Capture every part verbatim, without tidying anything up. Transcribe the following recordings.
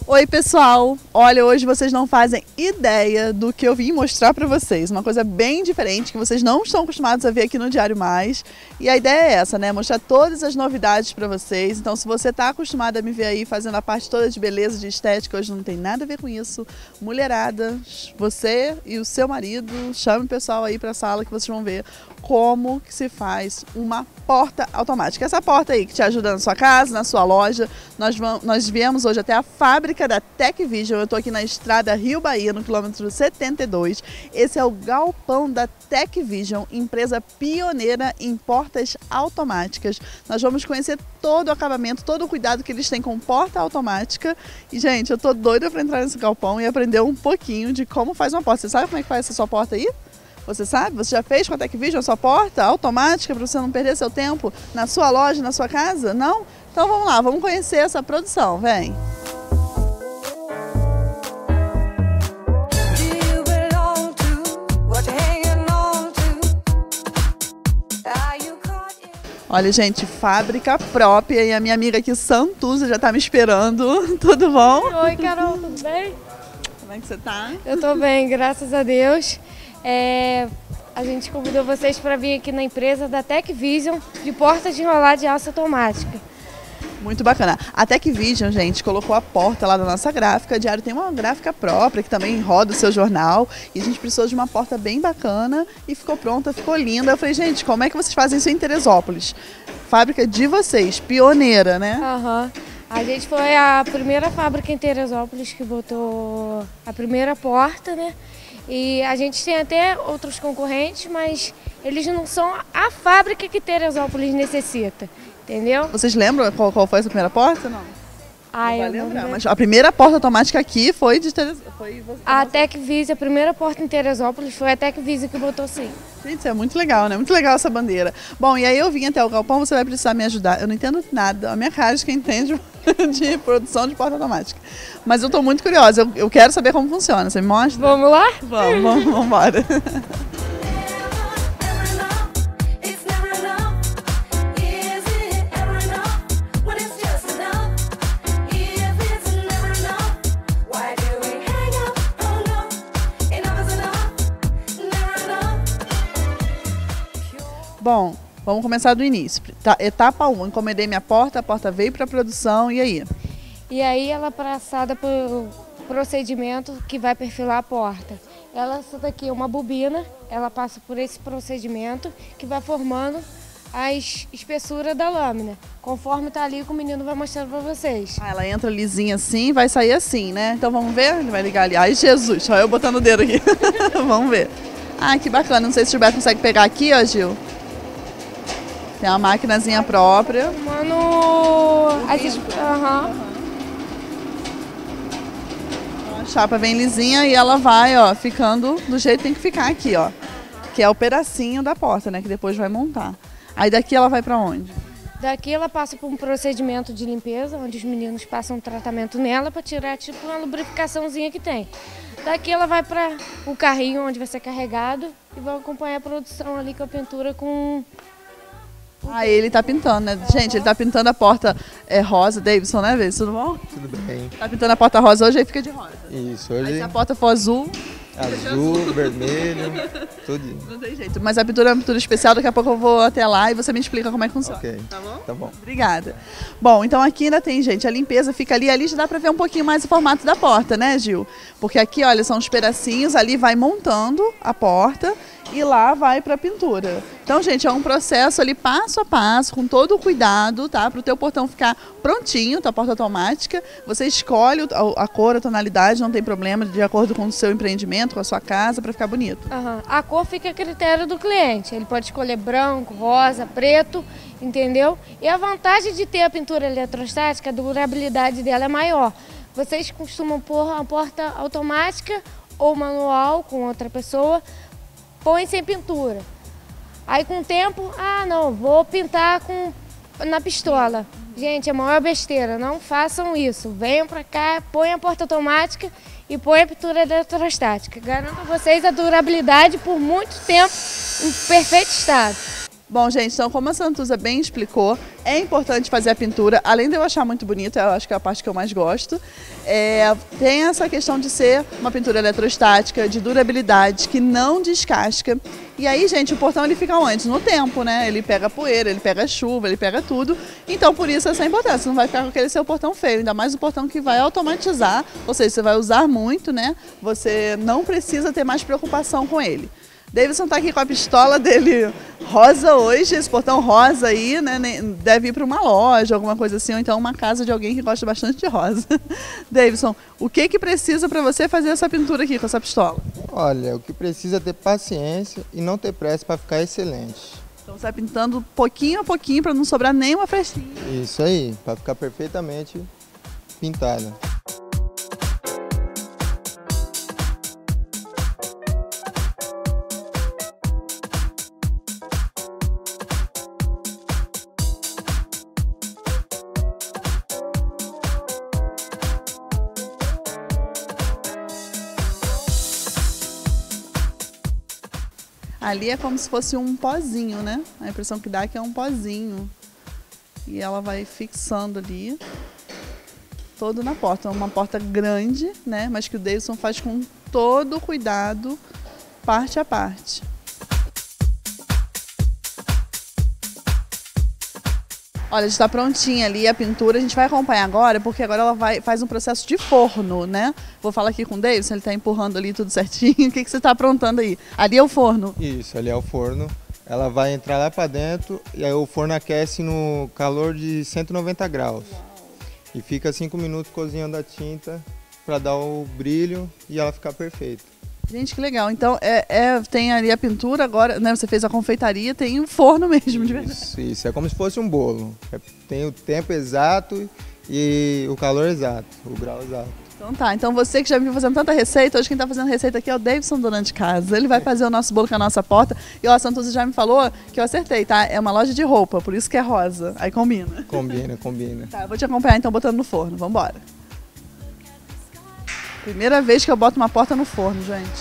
Oi pessoal, olha, hoje vocês não fazem ideia do que eu vim mostrar para vocês, uma coisa bem diferente que vocês não estão acostumados a ver aqui no Diário Mais. E a ideia é essa, né, mostrar todas as novidades para vocês. Então se você está acostumado a me ver aí fazendo a parte toda de beleza, de estética, hoje não tem nada a ver com isso. Mulherada, você e o seu marido, chame o pessoal aí para a sala que vocês vão ver como que se faz uma porta automática. Essa porta aí que te ajuda na sua casa, na sua loja. Nós, vamos, nós viemos hoje até a fábrica da TecVision. Eu estou aqui na estrada Rio Bahia, no quilômetro setenta e dois. Esse é o galpão da TecVision, empresa pioneira em portas automáticas. Nós vamos conhecer todo o acabamento, todo o cuidado que eles têm com porta automática. E, gente, eu estou doida para entrar nesse galpão e aprender um pouquinho de como faz uma porta. Você sabe como é que faz essa sua porta aí? Você sabe? Você já fez com a TecVision a sua porta automática para você não perder seu tempo na sua loja, na sua casa? Não? Então vamos lá, vamos conhecer essa produção, vem! Olha, gente, fábrica própria e a minha amiga aqui, Santuza, já está me esperando. Tudo bom? Oi, Carol, tudo bem? Como é que você tá? Eu tô bem, graças a Deus. É, a gente convidou vocês para vir aqui na empresa da TecVision de porta de enrolar de alça automática. Muito bacana. A TecVision, gente, colocou a porta lá da nossa gráfica. A Diário tem uma gráfica própria que também roda o seu jornal. E a gente precisou de uma porta bem bacana e ficou pronta, ficou linda. Eu falei, gente, como é que vocês fazem isso em Teresópolis? Fábrica de vocês, pioneira, né? Aham. Uhum. A gente foi a primeira fábrica em Teresópolis que botou a primeira porta, né? E a gente tem até outros concorrentes, mas eles não são a fábrica que Teresópolis necessita, entendeu? Vocês lembram qual, qual foi a primeira porta? Não. Ah, não vai eu lembrar, não mas a primeira porta automática aqui foi de Teresópolis. Foi a TecVision, a primeira porta em Teresópolis foi a TecVision que botou sim. Gente, isso é muito legal, né? Muito legal essa bandeira. Bom, e aí eu vim até o galpão, você vai precisar me ajudar. Eu não entendo nada, a minha cara de quem entende de produção de porta automática. Mas eu tô muito curiosa, eu, eu quero saber como funciona. Você me mostra? Vamos lá? Vamos, vamos, vamos embora. Bom, vamos começar do início. Etapa um, encomendei minha porta, a porta veio para a produção, e aí? E aí ela é passada por procedimento que vai perfilar a porta. Ela, essa daqui é uma bobina, ela passa por esse procedimento que vai formando a espessura da lâmina, conforme tá ali que o menino vai mostrando para vocês. Ah, ela entra lisinha assim, vai sair assim, né? Então vamos ver? Ele vai ligar ali. Ai, Jesus, só eu botando o dedo aqui. Vamos ver. Ah, que bacana. Não sei se o Gilberto consegue pegar aqui, ó, Gil. Tem uma maquinazinha própria. Mano, a gente... Uhum. A chapa vem lisinha e ela vai, ó, ficando do jeito que tem que ficar aqui, ó. Que é o pedacinho da porta, né? Que depois vai montar. Aí daqui ela vai pra onde? Daqui ela passa por um procedimento de limpeza, onde os meninos passam um tratamento nela para tirar tipo uma lubrificaçãozinha que tem. Daqui ela vai para o carrinho onde vai ser carregado e vai acompanhar a produção ali com a pintura com... Ah, ele tá pintando, né? Gente, ele tá pintando a porta é, rosa, Davidson, né, Davidson? Tudo bom? Tudo bem. Tá pintando a porta rosa hoje, aí fica de rosa. Isso, hoje... Aí se a porta for azul... Azul, vermelho, tudo. Não tem jeito, mas a pintura é uma pintura especial, daqui a pouco eu vou até lá e você me explica como é que funciona. Ok, tá bom? Tá bom. Obrigada. Bom, então aqui ainda tem, gente, a limpeza fica ali, ali já dá pra ver um pouquinho mais o formato da porta, né, Gil? Porque aqui, olha, são os pedacinhos, ali vai montando a porta e lá vai pra pintura. Então, gente, é um processo ali passo a passo, com todo o cuidado, tá? Para o teu portão ficar prontinho, tua porta automática. Você escolhe a cor, a tonalidade, não tem problema, de acordo com o seu empreendimento, com a sua casa, para ficar bonito. Uhum. A cor fica a critério do cliente. Ele pode escolher branco, rosa, preto, entendeu? E a vantagem de ter a pintura eletrostática, a durabilidade dela é maior. Vocês costumam pôr uma porta automática ou manual com outra pessoa, põe sem pintura. Aí com o tempo, ah não, vou pintar com, na pistola. Gente, é a maior besteira, não façam isso. Venham pra cá, põe a porta automática e põe a pintura eletrostática. Garanto a vocês a durabilidade por muito tempo em perfeito estado. Bom, gente, então como a Santuza bem explicou, é importante fazer a pintura, além de eu achar muito bonito, eu acho que é a parte que eu mais gosto, é, tem essa questão de ser uma pintura eletrostática, de durabilidade, que não descasca. E aí, gente, o portão ele fica onde? No tempo, né? Ele pega poeira, ele pega chuva, ele pega tudo. Então, por isso essa importância. Você não vai ficar com aquele seu portão feio, ainda mais o portão que vai automatizar, ou seja, você vai usar muito, né? Você não precisa ter mais preocupação com ele. Davidson está aqui com a pistola dele rosa hoje, esse portão rosa aí, né? Deve ir para uma loja, alguma coisa assim, ou então uma casa de alguém que gosta bastante de rosa. Davidson, o que que precisa para você fazer essa pintura aqui com essa pistola? Olha, o que precisa é ter paciência e não ter pressa para ficar excelente. Então você vai pintando pouquinho a pouquinho para não sobrar nenhuma frestinha. Isso aí, para ficar perfeitamente pintada. Ali é como se fosse um pozinho, né? A impressão que dá é que é um pozinho. E ela vai fixando ali, todo na porta. É uma porta grande, né? Mas que o Davidson faz com todo cuidado, parte a parte. Olha, está prontinha ali a pintura, a gente vai acompanhar agora, porque agora ela vai, faz um processo de forno, né? Vou falar aqui com o Davidson, ele está empurrando ali tudo certinho. O que, que você está aprontando aí? Ali é o forno? Isso, ali é o forno. Ela vai entrar lá para dentro e aí o forno aquece no calor de cento e noventa graus. Uau. E fica cinco minutos cozinhando a tinta para dar o brilho e ela ficar perfeita. Gente, que legal. Então, é, é, tem ali a pintura, agora, né? Você fez a confeitaria, tem um forno mesmo, de verdade. Isso, isso. É como se fosse um bolo. É, tem o tempo exato e o calor exato, o grau exato. Então tá, então você que já me viu fazendo tanta receita, hoje quem tá fazendo receita aqui é o Davidson, dona de casa. Ele vai fazer o nosso bolo com a nossa porta. E ó, a Santuza já me falou que eu acertei, tá? É uma loja de roupa, por isso que é rosa. Aí combina. Combina, combina. Tá, eu vou te acompanhar então botando no forno. Vambora. Primeira vez que eu boto uma porta no forno, gente.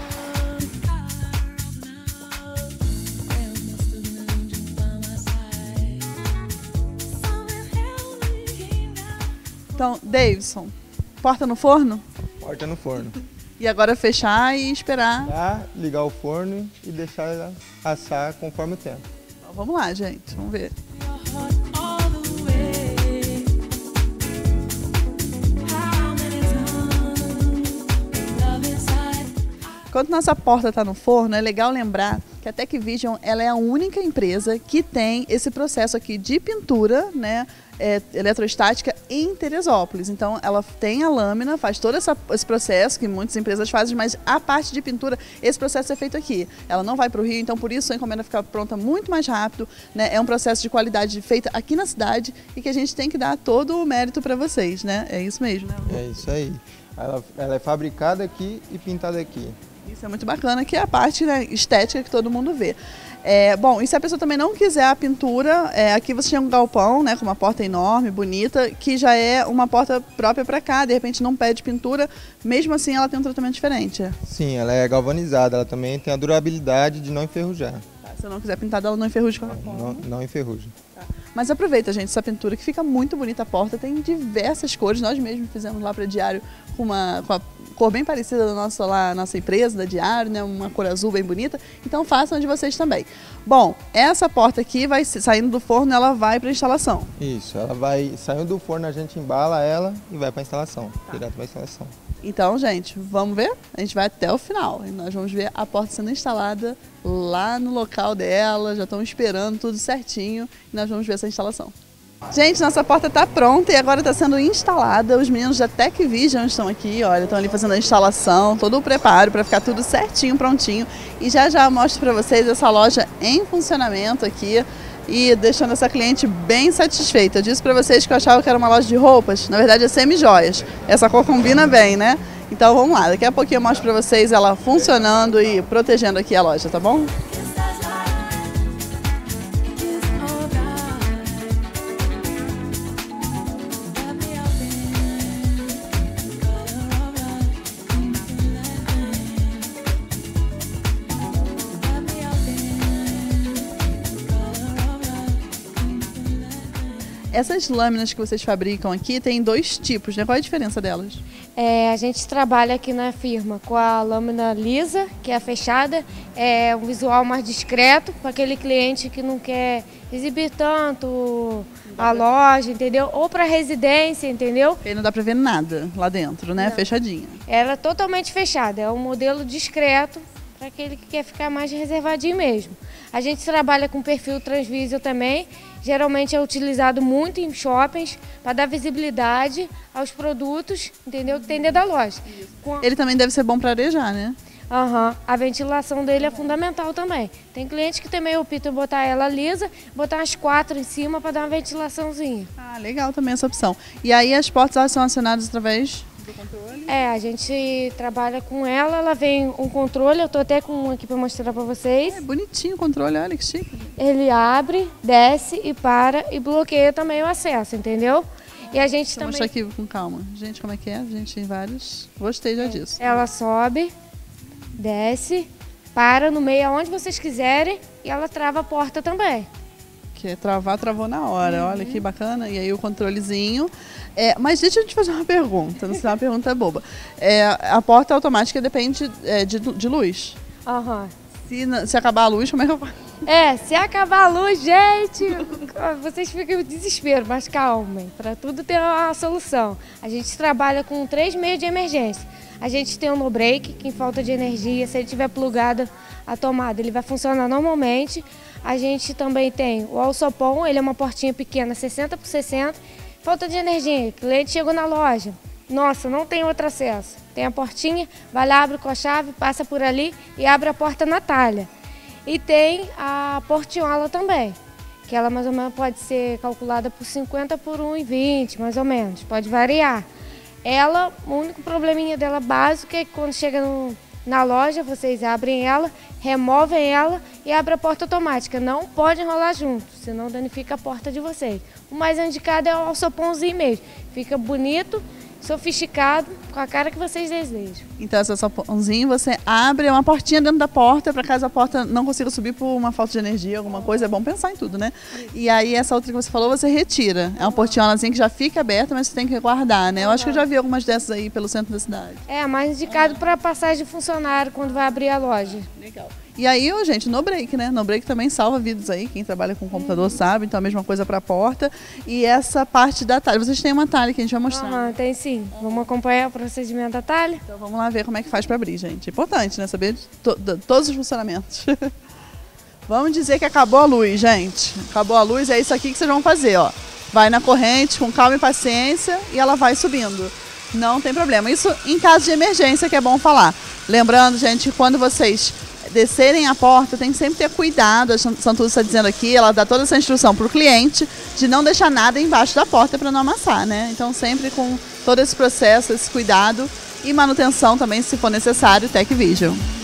Então, Davidson, porta no forno? Porta no forno. E agora fechar e esperar. Tá, ligar o forno e deixar ela assar conforme o tempo. Então, vamos lá, gente. Vamos ver. Enquanto nossa porta está no forno, é legal lembrar que a Tecvision ela é a única empresa que tem esse processo aqui de pintura, né, é, eletrostática em Teresópolis. Então, ela tem a lâmina, faz todo essa, esse processo que muitas empresas fazem, mas a parte de pintura, esse processo é feito aqui. Ela não vai para o Rio, então por isso a encomenda fica pronta muito mais rápido, né? É um processo de qualidade feita aqui na cidade e que a gente tem que dar todo o mérito para vocês, né? É isso mesmo, né? É isso aí. Ela, ela é fabricada aqui e pintada aqui. Isso é muito bacana, que é a parte, né, estética que todo mundo vê. É, bom, e se a pessoa também não quiser a pintura, é, aqui você tem um galpão, né, com uma porta enorme, bonita, que já é uma porta própria para cá, de repente não pede pintura, mesmo assim ela tem um tratamento diferente. Sim, ela é galvanizada, ela também tem a durabilidade de não enferrujar. Tá, se eu não quiser pintada, ela não enferruja com a não, não, não enferruja. Tá. Mas aproveita, gente, essa pintura que fica muito bonita a porta, tem diversas cores, nós mesmos fizemos lá para Diário com uma... Com a cor bem parecida da nossa, lá, nossa empresa, da Diário, né? Uma cor azul bem bonita. Então façam de vocês também. Bom, essa porta aqui, vai saindo do forno, ela vai para a instalação. Isso, ela vai saindo do forno, a gente embala ela e vai para a instalação, tá. Direto para a instalação. Então, gente, vamos ver? A gente vai até o final. E nós vamos ver a porta sendo instalada lá no local dela, já estão esperando tudo certinho e nós vamos ver essa instalação. Gente, nossa porta está pronta e agora está sendo instalada. Os meninos da Tecvision estão aqui, olha, estão ali fazendo a instalação, todo o preparo para ficar tudo certinho, prontinho. E já já mostro para vocês essa loja em funcionamento aqui e deixando essa cliente bem satisfeita. Eu disse para vocês que eu achava que era uma loja de roupas, na verdade é semi-joias. Essa cor combina bem, né? Então vamos lá, daqui a pouquinho eu mostro para vocês ela funcionando e protegendo aqui a loja, tá bom? Essas lâminas que vocês fabricam aqui tem dois tipos, né? Qual é a diferença delas? É, a gente trabalha aqui na firma com a lâmina lisa, que é a fechada, é um visual mais discreto para aquele cliente que não quer exibir tanto a loja, entendeu? Ou para residência, entendeu? Aí não dá para ver nada lá dentro, né? Não. Fechadinha. Ela é totalmente fechada, é um modelo discreto para aquele que quer ficar mais reservadinho mesmo. A gente trabalha com perfil transvísio também, geralmente é utilizado muito em shoppings para dar visibilidade aos produtos, entendeu? Que tem dentro da loja. Ele também deve ser bom para arejar, né? Aham, a ventilação dele é fundamental também. Tem cliente que também opta em botar ela lisa, botar umas quatro em cima para dar uma ventilaçãozinha. Ah, legal também essa opção. E aí as portas elas são acionadas através do controle? É, a gente trabalha com ela, ela vem um controle, eu tô até com um aqui para mostrar para vocês. É bonitinho o controle, olha que chique. Ele abre, desce e para e bloqueia também o acesso, entendeu? E a gente Deixa também... eu mostrar aqui com calma. Gente, como é que é? A gente tem vários. Gostei já disso. Ela sobe, desce, para no meio aonde vocês quiserem e ela trava a porta também. Que é travar, travou na hora. Uhum. Olha que bacana. E aí o controlezinho. É, mas deixa eu te fazer uma pergunta, não sei se é uma pergunta boba. É, a porta automática depende é, de, de luz. Aham. Se, se acabar a luz, como é que eu faço? É, se acabar a luz, gente, vocês ficam em desespero, mas calmem, para tudo ter uma solução. A gente trabalha com três meios de emergência. A gente tem o no break, que em falta de energia, se ele tiver plugado a tomada, ele vai funcionar normalmente. A gente também tem o alçapão, ele é uma portinha pequena, sessenta por sessenta. Falta de energia, o cliente chegou na loja, nossa, não tem outro acesso. Tem a portinha, vai lá, abre com a chave, passa por ali e abre a porta na talha. E tem a portiola também, que ela mais ou menos pode ser calculada por cinquenta por um e vinte, mais ou menos, pode variar. Ela, o único probleminha dela básico é que quando chega no, na loja, vocês abrem ela, removem ela e abrem a porta automática. Não pode enrolar junto, senão danifica a porta de vocês. O mais indicado é o alçapãozinho mesmo, fica bonito, sofisticado, com a cara que vocês desejam. Então, esse alçapãozinho você abre uma portinha dentro da porta, para caso a porta não consiga subir por uma falta de energia, alguma coisa, é bom pensar em tudo, né? E aí, essa outra que você falou, você retira. É uma portiolazinha que já fica aberta, mas você tem que guardar, né? Eu acho que eu já vi algumas dessas aí pelo centro da cidade. É, mais indicado para passagem de funcionário, quando vai abrir a loja. Legal. E aí, oh, gente, no break, né? No break também salva vidas aí, quem trabalha com computador uhum. sabe, então a mesma coisa para a porta. E essa parte da talha, vocês têm uma talha que a gente vai mostrar. Aham, tem sim. Vamos acompanhar o procedimento da talha? Então vamos lá ver como é que faz para abrir, gente. Importante, né? Saber de to de todos os funcionamentos. Vamos dizer que acabou a luz, gente. Acabou a luz, é isso aqui que vocês vão fazer, ó. Vai na corrente com calma e paciência e ela vai subindo. Não tem problema. Isso em caso de emergência, que é bom falar. Lembrando, gente, quando vocês descerem a porta, tem que sempre ter cuidado. A Santuza está dizendo aqui, ela dá toda essa instrução para o cliente de não deixar nada embaixo da porta para não amassar, né? Então sempre com todo esse processo, esse cuidado e manutenção também, se for necessário, TecVision.